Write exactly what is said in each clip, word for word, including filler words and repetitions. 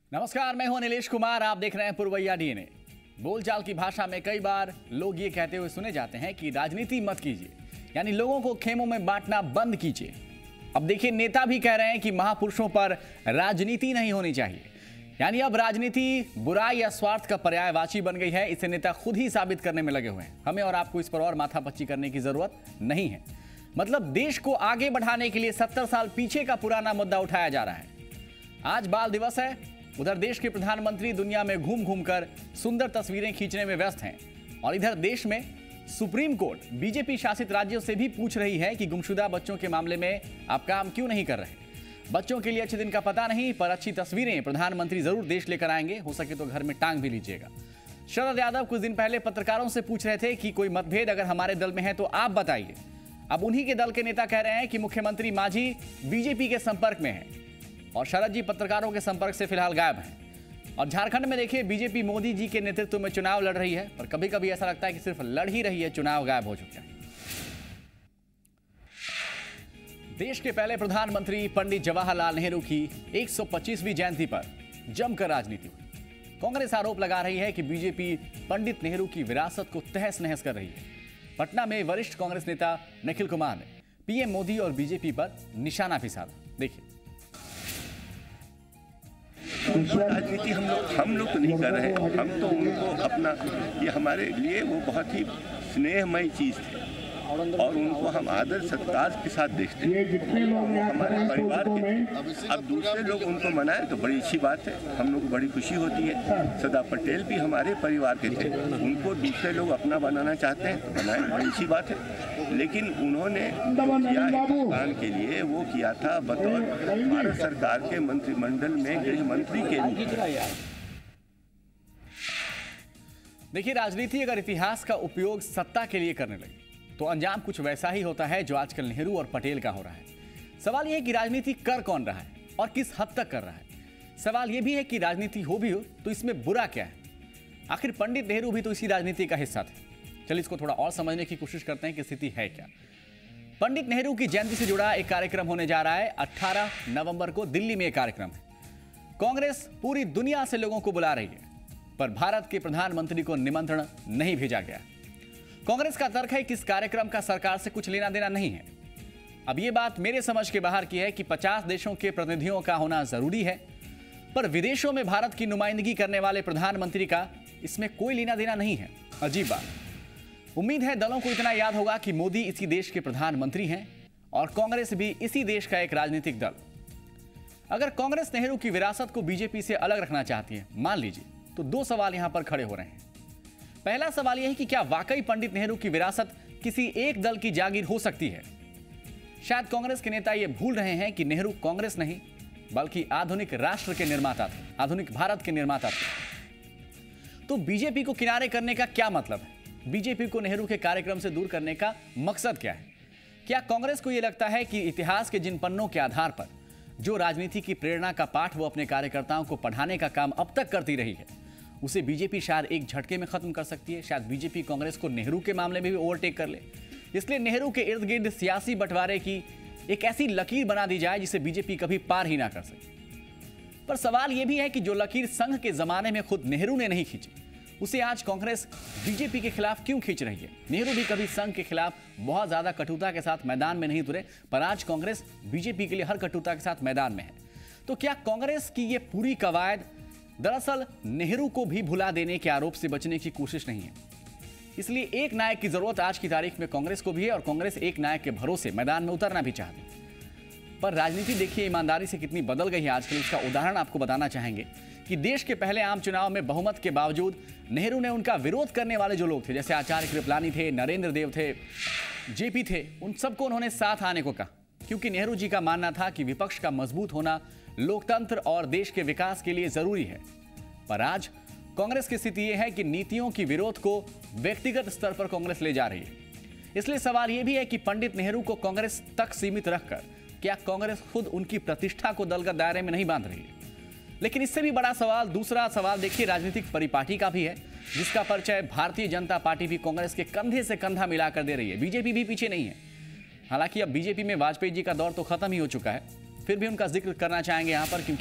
नमस्कार, मैं हूं नीलेश कुमार। आप देख रहे हैं पुरवैया डीएनए। बोलचाल की भाषा में कई बार लोग ये कहते हुए सुने जाते हैं कि राजनीति मत कीजिए, यानी लोगों को खेमों में बांटना बंद कीजिए। अब देखिए, नेता भी कह रहे हैं कि महापुरुषों पर राजनीति नहीं होनी चाहिए, यानी अब राजनीति बुराई या स्वार्थ का पर्यायवाची बन गई है। इसे नेता खुद ही साबित करने में लगे हुए हैं। हमें और आपको इस पर और माथापच्ची करने की जरूरत नहीं है। मतलब देश को आगे बढ़ाने के लिए सत्तर साल पीछे का पुराना मुद्दा उठाया जा रहा है। आज बाल दिवस है। उधर देश के प्रधानमंत्री दुनिया में घूम घूम कर सुंदर तस्वीरें खींचने में व्यस्त हैं, और इधर देश में सुप्रीम कोर्ट बीजेपी शासित राज्यों से भी पूछ रही है कि गुमशुदा बच्चों के मामले में आप काम क्यों नहीं कर रहे। बच्चों के लिए अच्छे दिन का पता नहीं, पर अच्छी तस्वीरें प्रधानमंत्री जरूर देश लेकर आएंगे। हो सके तो घर में टांग भी लीजिएगा। शरद यादव कुछ दिन पहले पत्रकारों से पूछ रहे थे कि कोई मतभेद अगर हमारे दल में है तो आप बताइए। अब उन्हीं के दल के नेता कह रहे हैं कि मुख्यमंत्री मांझी बीजेपी के संपर्क में है, और शरद जी पत्रकारों के संपर्क से फिलहाल गायब हैं। और झारखंड में देखिए, बीजेपी मोदी जी के नेतृत्व में चुनाव लड़ रही है, पर कभी कभी ऐसा लगता है कि सिर्फ लड़ ही रही है, चुनाव गायब हो चुका है। देश के पहले प्रधानमंत्री पंडित जवाहरलाल नेहरू की एक सौ पच्चीसवीं जयंती पर जमकर राजनीति हुई। कांग्रेस आरोप लगा रही है कि बीजेपी पंडित नेहरू की विरासत को तहस नहस कर रही है। पटना में वरिष्ठ कांग्रेस नेता निखिल कुमार ने पीएम मोदी और बीजेपी पर निशाना भी साधा। देखिए, राजनीति हम लोग हम लोग तो नहीं कर रहे हैं। हम तो उनको अपना, ये हमारे लिए वो बहुत ही स्नेहमयी चीज़ थी, और उनको हम आदर सत्कार के साथ देखते हैं। हमारे परिवार के, अब दूसरे लोग उनको मनाएं तो बड़ी अच्छी बात है, हम लोग को बड़ी खुशी होती है। सरदार पटेल भी हमारे परिवार के थे, उनको दूसरे लोग अपना बनाना चाहते हैं तो बनाएं, बड़ी अच्छी बात है। लेकिन उन्होंने जो किया हिंदुस्तान के लिए, वो किया था बतौर भारत सरकार के मंत्रिमंडल में गृह मंत्री के लिए। देखिए, राजनीति अगर इतिहास का उपयोग सत्ता के लिए करने लगे तो अंजाम कुछ वैसा ही होता है जो आजकल नेहरू और पटेल का हो रहा है। सवाल यह है कि राजनीति कर कौन रहा है और किस हद तक कर रहा है। सवाल यह भी है कि राजनीति हो भी हो तो इसमें बुरा क्या है। आखिर पंडित नेहरू भी तो इसी राजनीति का हिस्सा थे। चलिए इसको थोड़ा और समझने की कोशिश करते हैं कि स्थिति है क्या। पंडित नेहरू की जयंती से जुड़ा एक कार्यक्रम होने जा रहा है। अठारह नवंबर को दिल्ली में एक कार्यक्रम है। कांग्रेस पूरी दुनिया से लोगों को बुला रही है, पर भारत के प्रधानमंत्री को निमंत्रण नहीं भेजा गया। कांग्रेस का तर्क है कि इस कार्यक्रम का सरकार से कुछ लेना देना नहीं है। अब यह बात मेरे समझ के बाहर की है कि पचास देशों के प्रतिनिधियों का होना जरूरी है, पर विदेशों में भारत की नुमाइंदगी करने वाले प्रधानमंत्री का इसमें कोई लेना देना नहीं है। अजीब बात। उम्मीद है दलों को इतना याद होगा कि मोदी इसी देश के प्रधानमंत्री हैं और कांग्रेस भी इसी देश का एक राजनीतिक दल। अगर कांग्रेस नेहरू की विरासत को बीजेपी से अलग रखना चाहती है, मान लीजिए, तो दो सवाल यहां पर खड़े हो रहे हैं। पहला सवाल यह है कि क्या वाकई पंडित नेहरू की विरासत किसी एक दल की जागीर हो सकती है। शायद कांग्रेस के नेता यह भूल रहे हैं कि नेहरू कांग्रेस नहीं बल्कि आधुनिक राष्ट्र के निर्माता थे, आधुनिक भारत के निर्माता थे। तो बीजेपी को किनारे करने का क्या मतलब है? बीजेपी को नेहरू के कार्यक्रम से दूर करने का मकसद क्या है? क्या कांग्रेस को यह लगता है कि इतिहास के जिन पन्नों के आधार पर जो राजनीति की प्रेरणा का पाठ वो अपने कार्यकर्ताओं को पढ़ाने का काम अब तक करती रही है, उसे बीजेपी शायद एक झटके में खत्म कर सकती है? शायद बीजेपी कांग्रेस को नेहरू के मामले में भी ओवरटेक कर ले, इसलिए नेहरू के इर्द गिर्द सियासी बंटवारे की एक ऐसी लकीर बना दी जाए जिसे बीजेपी कभी पार ही ना कर सके। पर सवाल यह भी है कि जो लकीर संघ के जमाने में खुद नेहरू ने नहीं खींची, उसे आज कांग्रेस बीजेपी के खिलाफ क्यों खींच रही है? नेहरू भी कभी संघ के खिलाफ बहुत ज्यादा कटुता के साथ मैदान में नहीं उतरे, पर आज कांग्रेस बीजेपी के लिए हर कटुता के साथ मैदान में है। तो क्या कांग्रेस की यह पूरी कवायद दरअसल नेहरू को भी भुला देने के आरोप से बचने की कोशिश नहीं है? इसलिए एक नायक की जरूरत आज की तारीख में कांग्रेस को भी है, और कांग्रेस एक नायक के भरोसे मैदान में उतरना भी चाहती है। पर राजनीति देखिए ईमानदारी से कितनी बदल गई है आजकल। इसका उदाहरण आपको बताना चाहेंगे कि देश के पहले आम चुनाव में बहुमत के बावजूद नेहरू ने उनका विरोध करने वाले जो लोग थे, जैसे आचार्य कृपलानी थे, नरेंद्र देव थे, जेपी थे, उन सबको उन्होंने साथ आने को कहा, क्योंकि नेहरू जी का मानना था कि विपक्ष का मजबूत होना लोकतंत्र और देश के विकास के लिए जरूरी है। पर आज कांग्रेस की स्थिति यह है कि नीतियों की विरोध को व्यक्तिगत स्तर पर कांग्रेस ले जा रही है। इसलिए सवाल यह भी है कि पंडित नेहरू को कांग्रेस तक सीमित रखकर क्या कांग्रेस खुद उनकी प्रतिष्ठा को दलगत दायरे में नहीं बांध रही है? लेकिन इससे भी बड़ा सवाल, दूसरा सवाल देखिए राजनीतिक परिपाटी का भी है, जिसका परिचय भारतीय जनता पार्टी भी कांग्रेस के कंधे से कंधा मिलाकर दे रही है। बीजेपी भी पीछे नहीं है। हालांकि अब बीजेपी में वाजपेयी जी का दौर तो खत्म ही हो चुका है, फिर भी उनका जिक्र करना चाहेंगे यहां पर, क्योंकि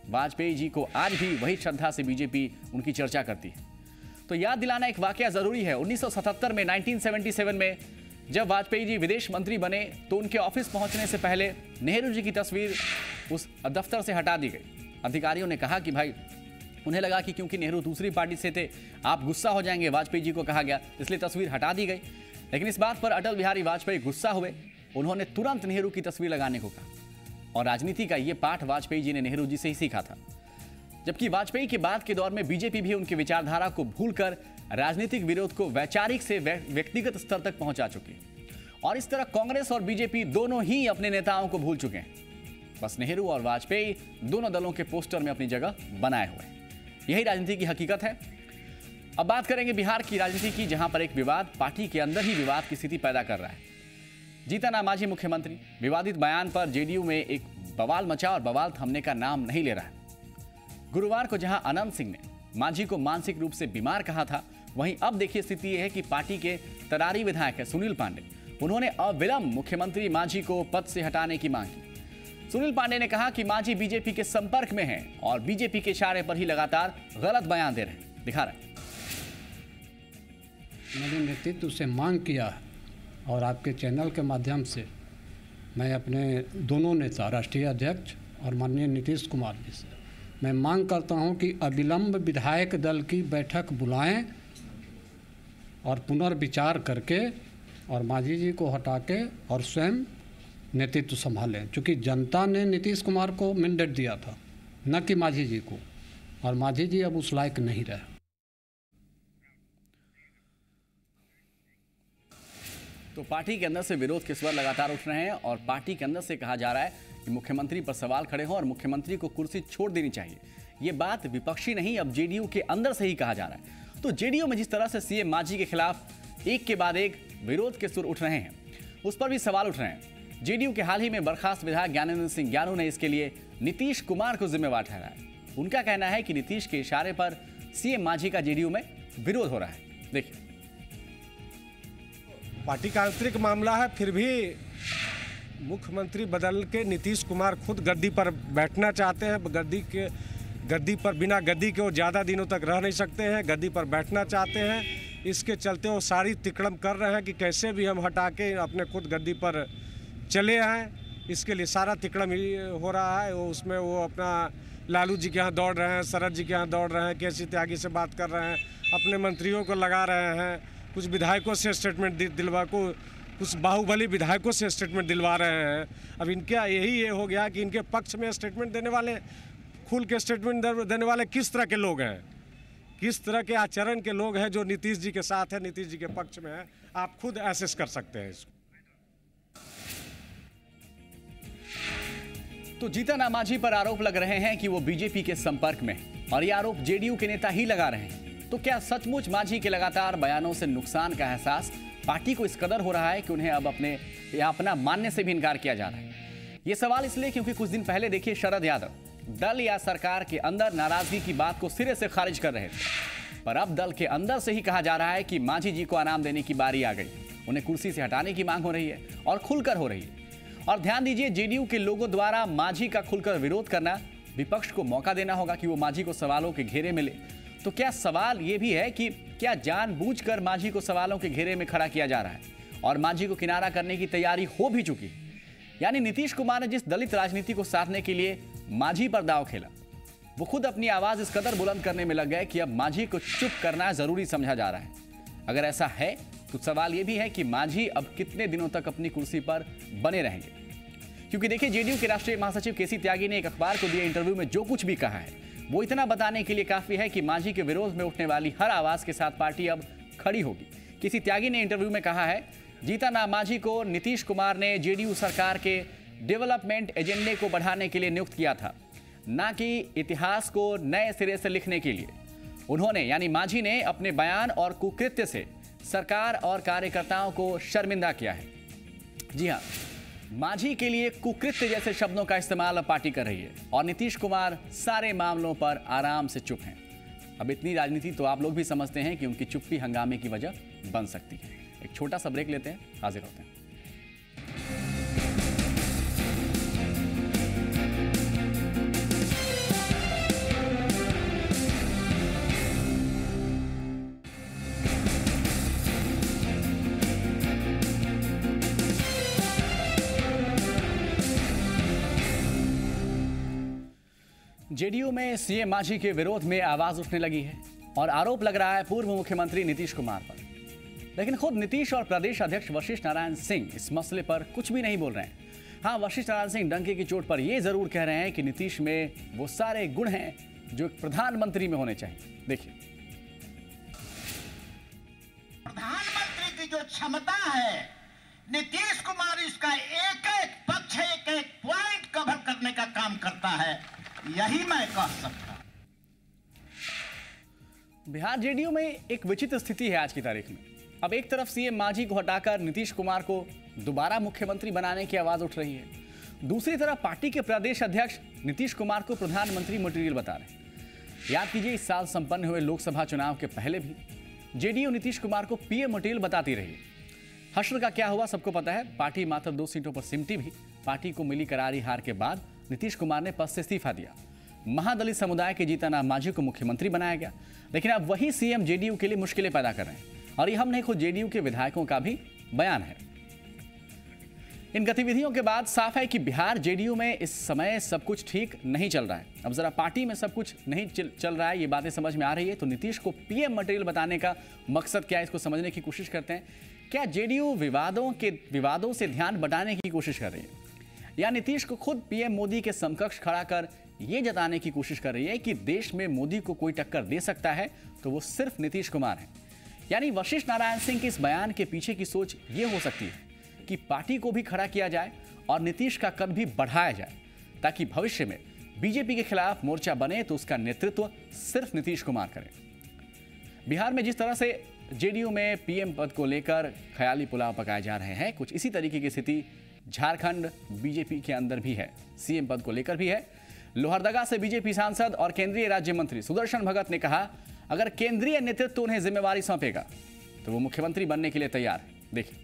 वाजपेयी जी को आज भी वही श्रद्धा से बीजेपी उनकी चर्चा करती है। तो याद दिलाना एक वाकया जरूरी है। उन्नीस सौ सतहत्तर में उन्नीस सौ सतहत्तर में जब वाजपेयी जी विदेश मंत्री बने तो उनके ऑफिस पहुंचने से पहले नेहरू जी की तस्वीर उस दफ्तर से हटा दी गई। अधिकारियों ने कहा कि भाई, उन्हें लगा कि क्योंकि नेहरू दूसरी पार्टी से थे आप गुस्सा हो जाएंगे, वाजपेयी जी को कहा गया, इसलिए तस्वीर हटा दी गई। लेकिन इस बात पर अटल बिहारी वाजपेयी गुस्सा हुए। उन्होंने तुरंत नेहरू की तस्वीर लगाने को कहा और राजनीति का यह पाठ वाजपेयी जी ने नेहरू जी से ही सीखा था। जबकि वाजपेयी के बाद के दौर में बीजेपी भी उनकी विचारधारा को भूलकर राजनीतिक विरोध को वैचारिक से व्यक्तिगत स्तर तक पहुंचा चुकी है और इस तरह कांग्रेस और बीजेपी दोनों ही अपने नेताओं को भूल चुके हैं। बस नेहरू और वाजपेयी दोनों दलों के पोस्टर में अपनी जगह बनाए हुए हैं। यही राजनीति की हकीकत है। अब बात करेंगे बिहार की राजनीति की, जहां पर एक विवाद पार्टी के अंदर ही विवाद की स्थिति पैदा कर रहा है। जीतन राम मांझी मुख्यमंत्री, विवादित बयान पर जेडीयू में एक बवाल मचा और बवाल थमने का नाम नहीं ले रहा है। गुरुवार को जहां अनंत सिंह ने मांझी को मानसिक रूप से बीमार कहा था, वहीं अब देखिए स्थिति यह है कि पार्टी के तरारी विधायक है सुनील पांडे, उन्होंने अविलंब मुख्यमंत्री मांझी को पद से हटाने की मांग की। सुनील पांडे ने कहा कि मांझी बीजेपी के संपर्क में हैं और बीजेपी के इशारे पर ही लगातार गलत बयान दे रहे हैं। दिखा रहे हैं। मैंने नेतृत्व से मांग किया है और आपके चैनल के माध्यम से मैं अपने दोनों नेता, राष्ट्रीय अध्यक्ष और माननीय नीतीश कुमार जी से मैं मांग करता हूं कि अविलंब विधायक दल की बैठक बुलाएं और पुनर्विचार करके और मांझी जी को हटा के और स्वयं नेतृत्व संभालें, क्योंकि जनता ने नीतीश कुमार को मैंडेट दिया था, न कि मांझी जी को, और मांझी जी अब उस लायक नहीं रहे। तो पार्टी के अंदर से विरोध के स्वर लगातार उठ रहे हैं और पार्टी के अंदर से कहा जा रहा है कि मुख्यमंत्री पर सवाल खड़े हों और मुख्यमंत्री को कुर्सी छोड़ देनी चाहिए। ये बात विपक्षी नहीं, अब जेडीयू के अंदर से ही कहा जा रहा है। तो जेडीयू में जिस तरह से सीएम मांझी के खिलाफ एक के बाद एक विरोध के सुर उठ रहे हैं, उस पर भी सवाल उठ रहे हैं। जेडीयू के हाल ही में बर्खास्त विधायक ज्ञानेंद्र सिंह ज्ञानू ने इसके लिए नीतीश कुमार को जिम्मेवार ठहराया। उनका कहना है कि नीतीश के इशारे पर सीएम मांझी का जेडीयू में विरोध हो रहा है। देखिए, पार्टी का आंतरिक मामला है, फिर भी मुख्यमंत्री बदल के नीतीश कुमार खुद गद्दी पर बैठना चाहते हैं। गद्दी के गद्दी पर बिना गद्दी के वो ज़्यादा दिनों तक रह नहीं सकते हैं, गद्दी पर बैठना चाहते हैं। इसके चलते वो सारी तिकड़म कर रहे हैं कि कैसे भी हम हटा के अपने खुद गद्दी पर चले आएँ। इसके लिए सारा तिकड़म हो रहा है। वो उसमें वो अपना लालू जी के यहाँ दौड़ रहे हैं, शरद जी के यहाँ दौड़ रहे हैं, केसी त्यागी से बात कर रहे हैं, अपने मंत्रियों को लगा रहे हैं, कुछ विधायकों से स्टेटमेंट दिलवा को कुछ बाहुबली विधायकों से स्टेटमेंट दिलवा रहे हैं। अब इनका यही ये हो गया कि इनके पक्ष में स्टेटमेंट देने वाले, खुल के स्टेटमेंट देने वाले किस तरह के लोग हैं, किस तरह के आचरण के लोग हैं जो नीतीश जी के साथ है, नीतीश जी के पक्ष में है। आप खुद एसेस कर सकते हैं इसको। तो जीतन राम मांझी पर आरोप लग रहे हैं कि वो बीजेपी के संपर्क में है और ये आरोप जेडीयू के नेता ही लगा रहे हैं। तो क्या सचमुच मांझी के लगातार बयानों से नुकसान का एहसास पार्टी को इस कदर हो रहा है कि उन्हें अब अपने या अपना मानने से भी इनकार किया जा रहा है? ये सवाल इसलिए क्योंकि कुछ दिन पहले देखिए शरद यादव दल या सरकार के अंदर नाराजगी की बात को सिरे से खारिज कर रहे थे, पर अब दल के अंदर से ही कहा जा रहा है कि मांझी जी को इनाम देने की बारी आ गई। उन्हें कुर्सी से हटाने की मांग हो रही है और खुलकर हो रही है। और ध्यान दीजिए, जेडीयू के लोगों द्वारा मांझी का खुलकर विरोध करना, विपक्ष को मौका देना होगा कि वो मांझी को सवालों के घेरे में ले। तो क्या सवाल ये भी है कि क्या जानबूझकर मांझी को सवालों के घेरे में खड़ा किया जा रहा है और मांझी को किनारा करने की तैयारी हो भी चुकी है? यानी नीतीश कुमार ने जिस दलित राजनीति को साधने के लिए मांझी पर दांव खेला, वो खुद अपनी आवाज इस कदर बुलंद करने में लग गए कि अब मांझी को चुप करना जरूरी समझा जा रहा है। अगर ऐसा है तो सवाल यह भी है कि मांझी अब कितने दिनों तक अपनी कुर्सी पर बने रहेंगे। क्योंकि देखिए, जेडीयू के राष्ट्रीय महासचिव केसी त्यागी ने एक अखबार को दिए इंटरव्यू में जो कुछ भी कहा है वो इतना बताने के लिए काफी है कि मांझी के विरोध में उठने वाली हर आवाज के साथ पार्टी अब खड़ी होगी। केसी त्यागी ने इंटरव्यू में कहा है, जीतन राम मांझी को नीतीश कुमार ने जेडीयू सरकार के डेवलपमेंट एजेंडे को बढ़ाने के लिए नियुक्त किया था, ना कि इतिहास को नए सिरे से लिखने के लिए। उन्होंने यानी मांझी ने अपने बयान और कुकृत्य से सरकार और कार्यकर्ताओं को शर्मिंदा किया है। जी हाँ, मांझी के लिए कुकृत्य जैसे शब्दों का इस्तेमाल अब पार्टी कर रही है और नीतीश कुमार सारे मामलों पर आराम से चुप हैं। अब इतनी राजनीति तो आप लोग भी समझते हैं कि उनकी चुप्पी हंगामे की वजह बन सकती है। एक छोटा सा ब्रेक लेते हैं, हाजिर होते हैं। जेडीयू में सीएम मांझी के विरोध में आवाज उठने लगी है और आरोप लग रहा है पूर्व मुख्यमंत्री नीतीश कुमार पर। लेकिन खुद नीतीश और प्रदेश अध्यक्ष वशिष्ठ नारायण सिंह इस मसले पर कुछ भी नहीं बोल रहे हैं। हाँ, वशिष्ठ नारायण सिंह डंके की चोट पर यह जरूर कह रहे हैं कि नीतीश में वो सारे गुण हैं जो एक प्रधानमंत्री में होने चाहिए। देखिए, प्रधानमंत्री की जो क्षमता है, नीतीश कुमार इसका एक एक पक्ष, एक एक पॉइंट कवर करने का काम करता है, यही मैं कह सकता। बिहार जेडीयू में एक विचित्र स्थिति है आज की तारीख में। अब एक तरफ सीएम मांझी को हटाकर नीतीश कुमार को दोबारा मुख्यमंत्री बनाने की आवाज उठ रही है, दूसरी तरफ पार्टी के प्रदेश अध्यक्ष नीतीश कुमार को प्रधानमंत्री मटेरियल बता रहे हैं। याद कीजिए, इस साल संपन्न हुए लोकसभा चुनाव के पहले भी जेडीयू नीतीश कुमार को पीएम मटेरियल बताती रही। हश्र का क्या हुआ सबको पता है। पार्टी मात्र दो सीटों पर सिमटी भी। पार्टी को मिली करारी हार के बाद नीतीश कुमार ने पद से इस्तीफा दिया। महादलित समुदाय के जीतनराम मांझी को मुख्यमंत्री बनाया गया। लेकिन अब वही सीएम जेडीयू के लिए मुश्किलें पैदा कर रहे हैं और ये हम नहीं, खुद जेडीयू के विधायकों का भी बयान है। इन गतिविधियों के बाद साफ है कि बिहार जेडीयू में इस समय सब कुछ ठीक नहीं चल रहा है। अब जरा पार्टी में सब कुछ नहीं चल, चल रहा है, ये बातें समझ में आ रही है। तो नीतीश को पीएम मटेरियल बताने का मकसद क्या है, इसको समझने की कोशिश करते हैं। क्या जेडीयू विवादों के विवादों से ध्यान बटाने की कोशिश कर रही है, या नीतीश को खुद पीएम मोदी के समकक्ष खड़ा कर यह जताने की कोशिश कर रही है कि देश में मोदी को कोई टक्कर दे सकता है तो वो सिर्फ नीतीश कुमार है। यानी वशिष्ठ नारायण सिंह के इस बयान के पीछे की सोच ये हो सकती है कि पार्टी को भी खड़ा किया जाए और नीतीश का कद भी बढ़ाया जाए, ताकि भविष्य में बीजेपी के खिलाफ मोर्चा बने तो उसका नेतृत्व सिर्फ नीतीश कुमार करें। बिहार में जिस तरह से जेडीयू में पीएम पद को लेकर ख्याली पुलाव पकाए जा रहे हैं, कुछ इसी तरीके की स्थिति झारखंड बीजेपी के अंदर भी है। सीएम पद को लेकर भी है। लोहरदगा से बीजेपी सांसद और केंद्रीय राज्य मंत्री सुदर्शन भगत ने कहा, अगर केंद्रीय नेतृत्व उन्हें जिम्मेवारी सौंपेगा तो वो मुख्यमंत्री बनने के लिए तैयार है। देखिए,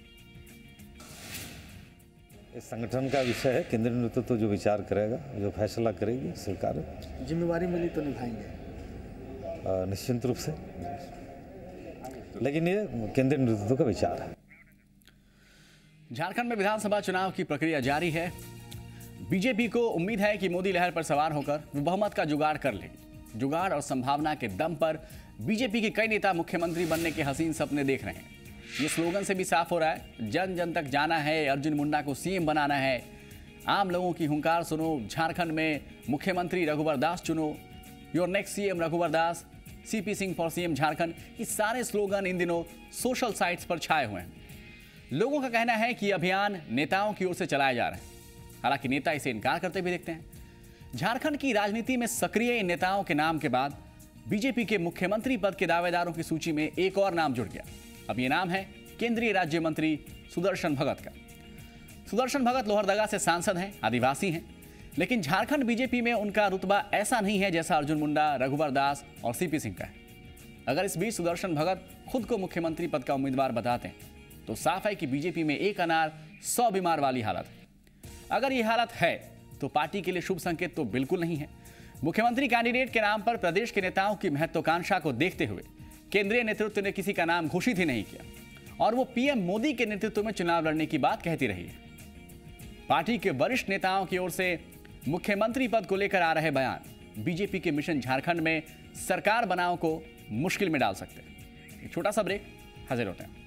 इस संगठन का विषय है, केंद्रीय नेतृत्व जो विचार करेगा, जो फैसला करेगी सरकार। जिम्मेवारी मिली तो निभाएंगे निश्चित रूप से, लेकिन ये केंद्रीय नेतृत्व का विचार है। झारखंड में विधानसभा चुनाव की प्रक्रिया जारी है। बीजेपी को उम्मीद है कि मोदी लहर पर सवार होकर वो बहुमत का जुगाड़ कर लेगी। जुगाड़ और संभावना के दम पर बीजेपी के कई नेता मुख्यमंत्री बनने के हसीन सपने देख रहे हैं। ये स्लोगन से भी साफ हो रहा है, जन जन तक जाना है, अर्जुन मुंडा को सीएम बनाना है, आम लोगों की हुंकार सुनो, झारखंड में मुख्यमंत्री रघुवर दास चुनो, your next CM Raghubar Das, CP Singh for CM Jharkhand. ये सारे स्लोगन इन दिनों सोशल साइट्स पर छाए हुए हैं। लोगों का कहना है कि अभियान नेताओं की ओर से चलाया जा रहा है, हालांकि नेता इसे इनकार करते भी दिखते हैं। झारखंड की राजनीति में सक्रिय इन नेताओं के नाम के बाद बीजेपी के मुख्यमंत्री पद के दावेदारों की सूची में एक और नाम जुड़ गया। अब ये नाम है केंद्रीय राज्य मंत्री सुदर्शन भगत का। सुदर्शन भगत लोहरदगा से सांसद हैं, आदिवासी हैं, लेकिन झारखंड बीजेपी में उनका रुतबा ऐसा नहीं है जैसा अर्जुन मुंडा, रघुवर दास और सीपी सिंह का है। अगर इस बीच सुदर्शन भगत खुद को मुख्यमंत्री पद का उम्मीदवार बताते हैं तो साफ है कि बीजेपी में एक अनार सौ बीमार वाली हालत है। अगर यह हालत है तो पार्टी के लिए शुभ संकेत तो बिल्कुल नहीं है। मुख्यमंत्री कैंडिडेट के नाम पर प्रदेश के नेताओं की महत्वाकांक्षा को देखते हुए केंद्रीय नेतृत्व ने किसी का नाम घोषित ही नहीं किया और वो पीएम मोदी के नेतृत्व में चुनाव लड़ने की बात कहती रही है। पार्टी के वरिष्ठ नेताओं की ओर से मुख्यमंत्री पद को लेकर आ रहे बयान बीजेपी के मिशन झारखंड में सरकार बनाओ को मुश्किल में डाल सकते हैं। एक छोटा सा ब्रेक, हाजिर होते हैं।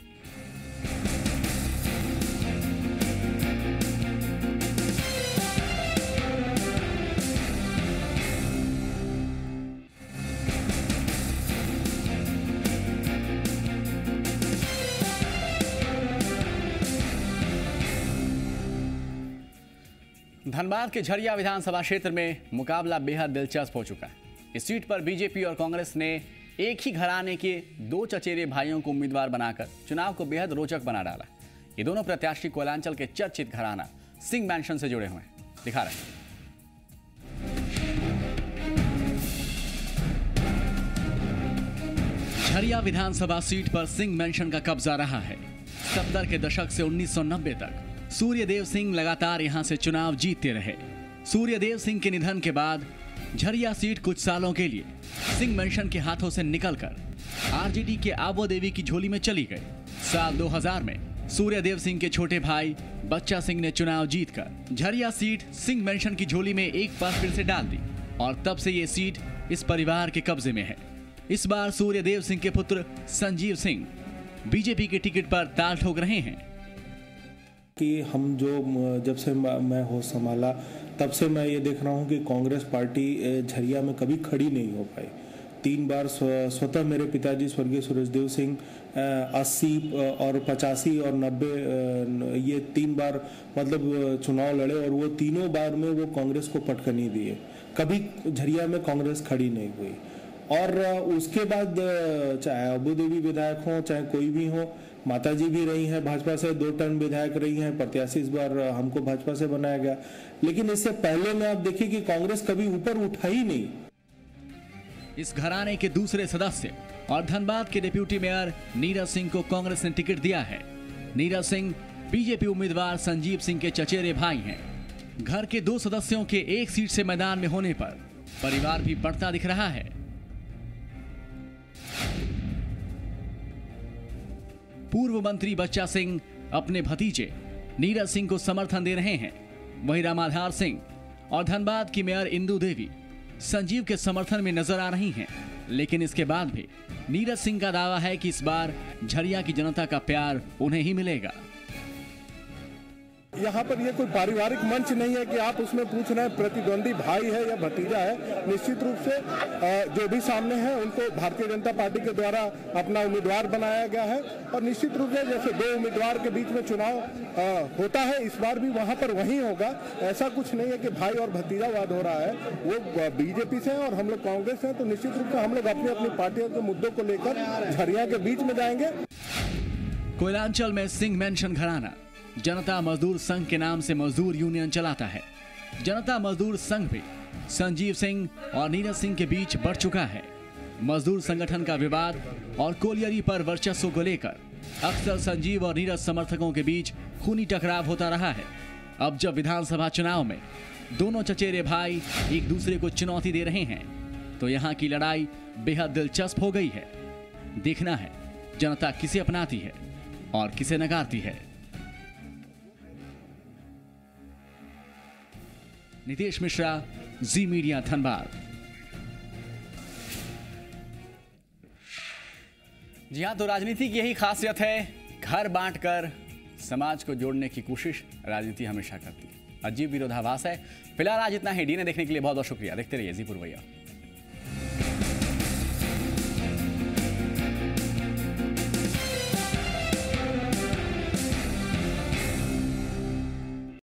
धनबाद के झरिया विधानसभा क्षेत्र में मुकाबला बेहद दिलचस्प हो चुका है। इस सीट पर बीजेपी और कांग्रेस ने एक ही घराने के दो चचेरे भाइयों को उम्मीदवार बनाकर चुनाव को बेहद रोचक बना डाला। ये दोनों प्रत्याशी कोयलांचल के चर्चित घराना सिंह मैंशन से जुड़े हुए हैं। दिखा रहे हैं। झरिया विधानसभा सीट पर सिंह मैंशन का कब्जा रहा है। सत्तर के दशक से उन्नीस सौ नब्बे तक सूर्यदेव सिंह लगातार यहां से चुनाव जीतते रहे। सूर्यदेव सिंह के निधन के बाद झरिया सीट कुछ सालों के लिए सिंह मैंशन के हाथों से निकलकर आरजेडी के आबो देवी की झोली में चली गई। साल दो हज़ार में सूर्यदेव सिंह के छोटे भाई बच्चा सिंह ने चुनाव जीतकर झरिया सीट सिंह मैंशन की झोली में एक बार फिर से डाल दी। और तब से ये सीट इस परिवार के कब्जे में है। इस बार सूर्यदेव सिंह के पुत्र संजीव सिंह बीजेपी के टिकट पर ताल ठोक रहे हैं कि हम जो जब से मैं होश संभाला तब से मैं ये देख रहा हूँ कि कांग्रेस पार्टी झरिया में कभी खड़ी नहीं हो पाई। तीन बार स्वतः मेरे पिताजी स्वर्गीय सूरजदेव सिंह अस्सी और पचासी और नब्बे ये तीन बार मतलब चुनाव लड़े और वो तीनों बार में वो कांग्रेस को पटकनी दिए। कभी झरिया में कांग्रेस खड़ी नहीं हुई। और उसके बाद चाहे अबू देवी विधायक हो चाहे कोई भी हो, माताजी भी रही हैं भाजपा से, दो टर्म विधायक रही हैं, प्रत्याशी इस बार हमको भाजपा से बनाया गया। लेकिन इससे पहले में आप देखिए कि कांग्रेस कभी ऊपर उठा ही नहीं। इस घराने के दूसरे सदस्य और धनबाद के डिप्टी मेयर नीरज सिंह को कांग्रेस ने टिकट दिया है। नीरज सिंह बीजेपी उम्मीदवार संजीव सिंह के चचेरे भाई हैं। घर के दो सदस्यों के एक सीट से मैदान में होने पर परिवार भी बढ़ता दिख रहा है। पूर्व मंत्री बच्चा सिंह अपने भतीजे नीरज सिंह को समर्थन दे रहे हैं। वहीं रामाधार सिंह और धनबाद की मेयर इंदू देवी संजीव के समर्थन में नजर आ रही हैं। लेकिन इसके बाद भी नीरज सिंह का दावा है कि इस बार झरिया की जनता का प्यार उन्हें ही मिलेगा। यहाँ पर ये कोई पारिवारिक मंच नहीं है कि आप उसमें पूछ रहे हैं प्रतिद्वंदी भाई है या भतीजा है। निश्चित रूप से जो भी सामने है उनको भारतीय जनता पार्टी के द्वारा अपना उम्मीदवार बनाया गया है और निश्चित रूप से जैसे दो उम्मीदवार के बीच में चुनाव होता है इस बार भी वहाँ पर वहीं होगा। ऐसा कुछ नहीं है कि भाई और भतीजावाद हो रहा है। वो बीजेपी से हैं और हम लोग कांग्रेस हैं, तो निश्चित रूप से हम लोग अपनी अपनी पार्टियों के मुद्दों को लेकर झरिया के बीच में जाएंगे। कोयलांचल में सिंह मेंशन घराना जनता मजदूर संघ के नाम से मजदूर यूनियन चलाता है। जनता मजदूर संघ भी संजीव सिंह और नीरज सिंह के बीच बढ़ चुका है। मजदूर संगठन का विवाद और कोलियरी पर वर्चस्व को लेकर अक्सर संजीव और नीरज समर्थकों के बीच खूनी टकराव होता रहा है। अब जब विधानसभा चुनाव में दोनों चचेरे भाई एक दूसरे को चुनौती दे रहे हैं तो यहाँ की लड़ाई बेहद दिलचस्प हो गई है। देखना है जनता किसे अपनाती है और किसे नकारती है। नितेश मिश्रा, जी मीडिया, धनबाद। जी हाँ, तो राजनीति की यही खासियत है, घर बांटकर समाज को जोड़ने की कोशिश राजनीति हमेशा करती है। अजीब विरोधाभास है। फिलहाल आज इतना ही। डीएनए देखने के लिए बहुत बहुत शुक्रिया। देखते रहिए जी पुरवैया।